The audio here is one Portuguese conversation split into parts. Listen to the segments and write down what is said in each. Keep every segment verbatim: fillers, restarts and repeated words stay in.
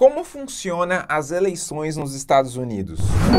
Como funciona as eleições nos Estados Unidos?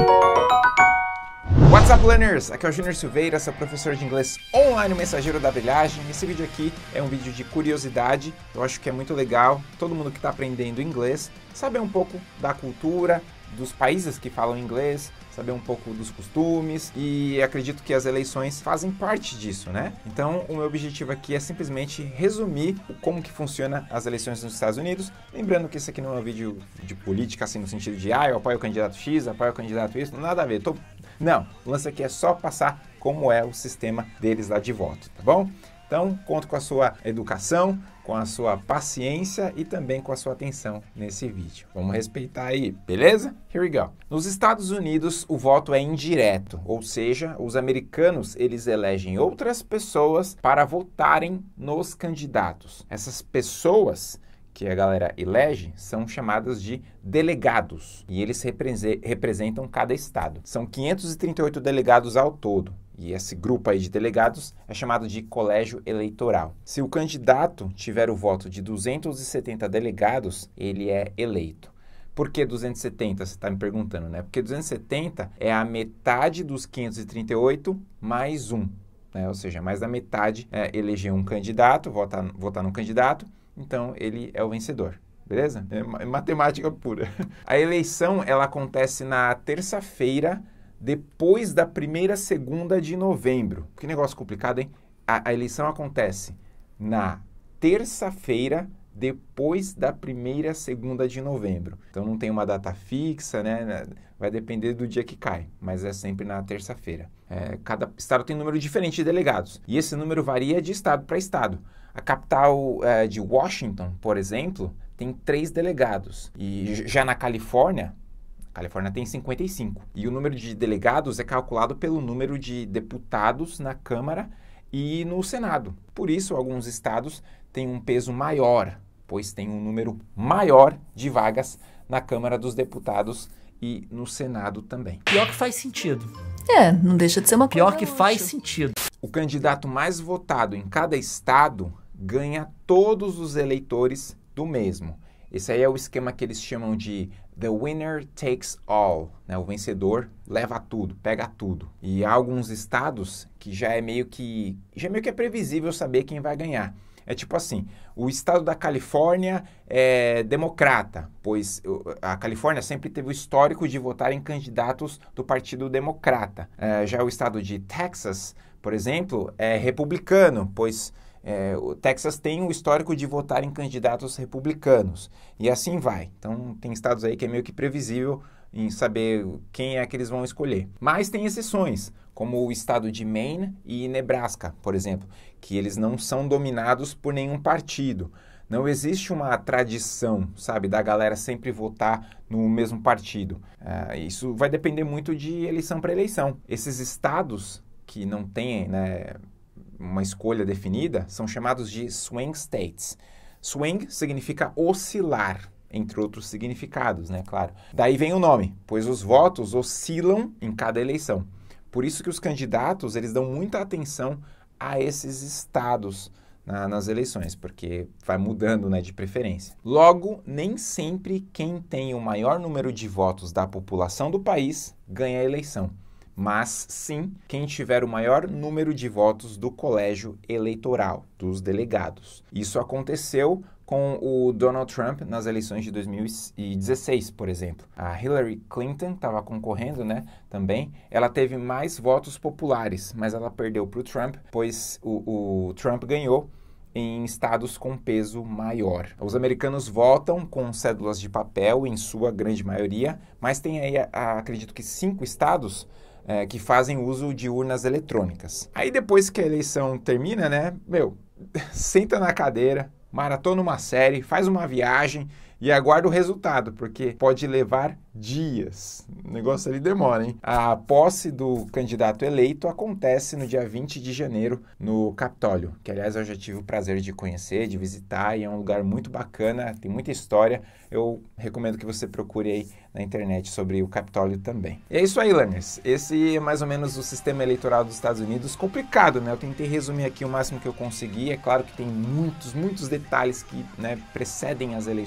What's up, learners? Aqui é o Júnior Silveira, sou professor de inglês online, mensageiro da brilhagem. Esse vídeo aqui é um vídeo de curiosidade. Eu acho que é muito legal todo mundo que está aprendendo inglês saber um pouco da cultura, dos países que falam inglês, saber um pouco dos costumes, e acredito que as eleições fazem parte disso, né? Então, o meu objetivo aqui é simplesmente resumir como que funciona as eleições nos Estados Unidos, lembrando que esse aqui não é um vídeo de política, assim, no sentido de, ah, eu apoio o candidato X, apoio o candidato Y, nada a ver, tô... Não, o lance aqui é só passar como é o sistema deles lá de voto, tá bom? Então, conto com a sua educação, com a sua paciência e também com a sua atenção nesse vídeo. Vamos respeitar aí, beleza? Here we go. Nos Estados Unidos, o voto é indireto, ou seja, os americanos, eles elegem outras pessoas para votarem nos candidatos. Essas pessoas que a galera elege são chamadas de delegados, e eles represe- representam cada estado. São quinhentos e trinta e oito delegados ao todo. E esse grupo aí de delegados é chamado de colégio eleitoral. Se o candidato tiver o voto de duzentos e setenta delegados, ele é eleito. Por que duzentos e setenta? Você está me perguntando, né? Porque duzentos e setenta é a metade dos quinhentos e trinta e oito mais um, né? Ou seja, mais da metade é eleger um candidato, votar, votar no candidato, então ele é o vencedor. Beleza? É matemática pura. A eleição, ela acontece na terça-feira, depois da primeira segunda de novembro. Que negócio complicado, hein? A, a eleição acontece na terça-feira, depois da primeira segunda de novembro. Então não tem uma data fixa, né? Vai depender do dia que cai, mas é sempre na terça-feira. É, cada estado tem um número diferente de delegados, e esse número varia de estado para estado. A capital é, de Washington, por exemplo, tem três delegados. E já na Califórnia, a Califórnia tem cinquenta e cinco. E o número de delegados é calculado pelo número de deputados na Câmara e no Senado. Por isso, alguns estados têm um peso maior, pois tem um número maior de vagas na Câmara dos Deputados e no Senado também. Pior que faz sentido. É, não deixa de ser uma coisa Pior que faz sentido. O candidato mais votado em cada estado ganha todos os eleitores do mesmo. Esse aí é o esquema que eles chamam de The Winner Takes All, né? O vencedor leva tudo, pega tudo. E há alguns estados que já é meio que já é meio que é previsível saber quem vai ganhar. É tipo assim, o estado da Califórnia é democrata, pois a Califórnia sempre teve o histórico de votar em candidatos do Partido Democrata. É, já o estado de Texas, por exemplo, é republicano, pois É, o Texas tem o histórico de votar em candidatos republicanos, e assim vai. Então, tem estados aí que é meio que previsível em saber quem é que eles vão escolher. Mas tem exceções, como o estado de Maine e Nebraska, por exemplo, que eles não são dominados por nenhum partido. Não existe uma tradição, sabe, da galera sempre votar no mesmo partido. É, isso vai depender muito de eleição para eleição. Esses estados que não têm, né, uma escolha definida, são chamados de swing states. Swing significa oscilar, entre outros significados, né, claro. Daí vem o nome, pois os votos oscilam em cada eleição. Por isso que os candidatos, eles dão muita atenção a esses estados na, nas eleições, porque vai mudando, né, de preferência. Logo, nem sempre quem tem o maior número de votos da população do país ganha a eleição. Mas sim quem tiver o maior número de votos do colégio eleitoral, dos delegados. Isso aconteceu com o Donald Trump nas eleições de dois mil e dezesseis, por exemplo. A Hillary Clinton estava concorrendo, né, também. Ela teve mais votos populares, mas ela perdeu para o Trump, pois o, o Trump ganhou em estados com peso maior. Os americanos votam com cédulas de papel, em sua grande maioria, mas tem aí, a, acredito que, cinco estados É, que fazem uso de urnas eletrônicas. Aí depois que a eleição termina, né, meu, senta na cadeira, maratona uma série, faz uma viagem e aguarda o resultado, porque pode levar dias. O negócio ali demora, hein? A posse do candidato eleito acontece no dia vinte de janeiro no Capitólio, que aliás eu já tive o prazer de conhecer, de visitar, e é um lugar muito bacana, tem muita história. Eu recomendo que você procure aí na internet sobre o Capitólio também. E é isso aí, learners. Esse é mais ou menos o sistema eleitoral dos Estados Unidos. Complicado, né? Eu tentei resumir aqui o máximo que eu consegui. É claro que tem muitos, muitos detalhes que, né, precedem as eleições,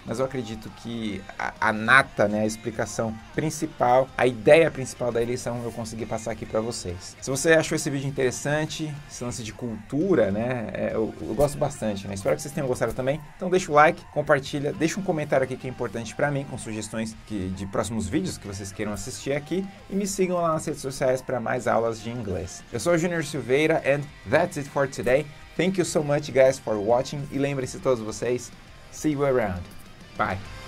mas eu acredito que a, a nata, né, a explicação principal, a ideia principal da eleição eu consegui passar aqui para vocês. Se você achou esse vídeo interessante, esse lance de cultura, né, é, eu, eu gosto bastante, né? Espero que vocês tenham gostado também. Então deixa o like, compartilha, deixa um comentário aqui que é importante para mim, com sugestões que, de próximos vídeos que vocês queiram assistir aqui, e me sigam lá nas redes sociais para mais aulas de inglês. Eu sou o Júnior Silveira and that's it for today. Thank you so much guys for watching e lembrem-se todos vocês, see you around. Bye.